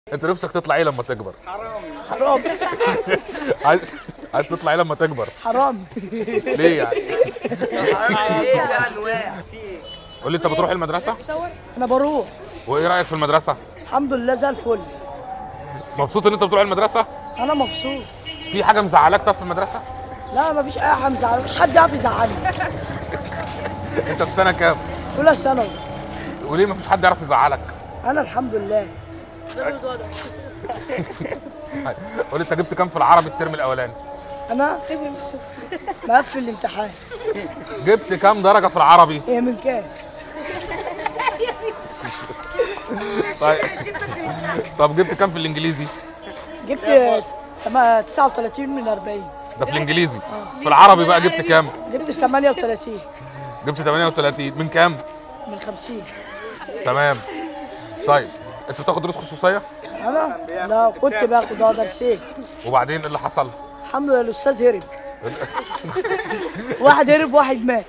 انت نفسك تطلع ايه لما تكبر؟ حرام. عايز تطلع ايه لما تكبر؟ حرام. ليه يعني؟ قول لي انت بتروح المدرسه؟ انا بروح. وايه رايك في المدرسه؟ الحمد لله زي الفل. مبسوط ان انت بتروح المدرسه؟ انا مبسوط. في حاجه مزعلاك طب في المدرسه؟ لا مفيش اي حاجه مزعله، مفيش حد يعرف يزعلني. انت في سنه كام؟ اولى ثانوي. وليه مفيش حد يعرف يزعلك؟ انا الحمد لله. قول لي انت جبت كام في العربي الترم الاولاني؟ انا مقفل الامتحان. جبت كام درجه في العربي؟ هي من كام؟ طيب طب جبت كام في الانجليزي؟ جبت 39 من 40. ده في الانجليزي. في العربي بقى جبت كام؟ جبت 38 جبت 38 من كام؟ من 50. تمام. طيب انت بتاخد دروس خصوصيه؟ انا لا كنت باخد درسين. وبعدين ايه اللي حصل؟ الحمد لله الاستاذ هرب. واحد هرب واحد مات.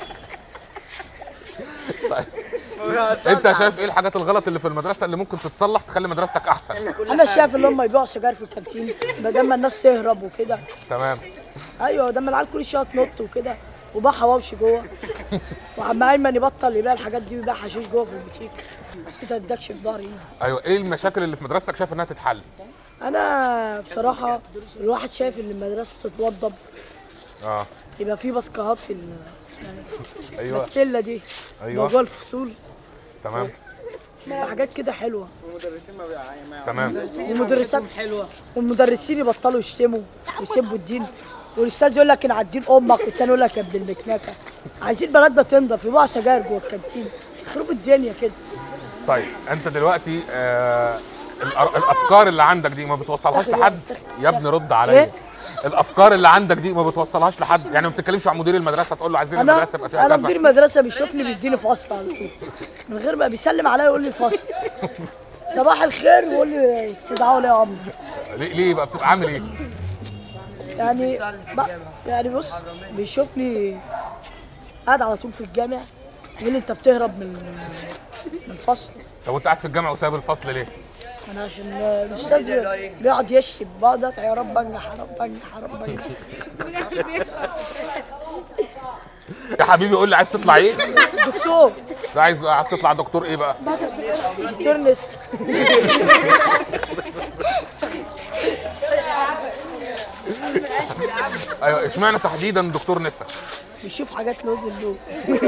طيب انت شايف ايه الحاجات الغلط اللي في المدرسه اللي ممكن تتصلح تخلي مدرستك احسن؟ انا شايف ان هم يبيعوا سجاير في الكانتين بدل ما الناس تهرب وكده. تمام. ايوه ده العيال كل شويه تنط وكده وباع حواوشي جوه. وعم ايمن يبطل يبيع الحاجات دي ويبيع حشيش جوه في البوتيك. ما تدكش في ظهري. ايوه ايه المشاكل اللي في مدرستك شايف انها تتحل؟ انا بصراحه الواحد شايف ان المدرسه تتوضب. يبقى في باسكهات في ايوه الباستيلا دي. ايوه جوه الفصول. تمام. حاجات كده حلوه. تمام. ومدرسات حلوه. والمدرسين يبطلوا يشتموا ويسبوا الدين. والاستاذ يقول لك ان على الدين امك والتاني يقول لك يا ابن المكنكه. عايزين بلدنا تنضف يبيعوا سجاير جوه الكانتين. يخربوا الدنيا كده. طيب انت دلوقتي الافكار اللي عندك دي ما بتوصلهاش لحد؟ يا ابني رد عليا. إيه؟ الافكار اللي عندك دي ما بتوصلهاش لحد؟ يعني ما بتتكلمش عن مدير المدرسه تقول له عايزين المدرسه يبقى فيها كذا؟ انا مدير المدرسه بيشوفني بيديني فصل على طول من غير ما بيسلم عليا يقول لي فصل. صباح الخير ويقول لي استدعوا لي يا عمرو. ليه بقى بتبقى عامل ايه؟ يعني بص بيشوفني قاعد على طول في الجامع يقول لي انت بتهرب من الفصل. طب وانت قاعد في الجامعه وسايب الفصل ليه؟ انا عشان الاستاذ بيقعد يشتم بقعد ادعي يا رب انجح يا رب انجح يا رب انجح. يا حبيبي قول لي عايز تطلع ايه؟ دكتور. عايز تطلع دكتور ايه بقى؟ دكتور نسا. ايوه اشمعنى تحديدا دكتور نسا؟ بيشوف حاجات لوز اللوز.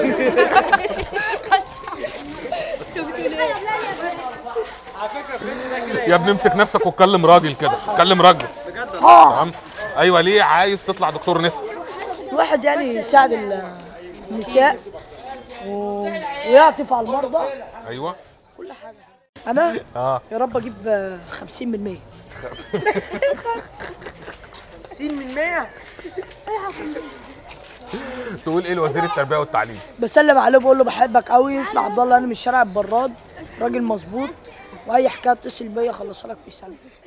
يا ابني امسك نفسك واتكلم راجل كده، اتكلم راجل. تمام؟ ايوه ليه عايز تطلع دكتور نسا؟ الواحد يعني يساعد النساء ويعطف على المرضى. ايوه كل حاجه. انا يا رب اجيب 50 من 100. 50 من 100. تقول ايه لوزير التربيه والتعليم؟ بسلم عليه بقول له بحبك قوي. اسمع عبد الله انا من شارع البراد راجل مظبوط واي حكايه اتصل بيا اخلصها لك في ثانيه.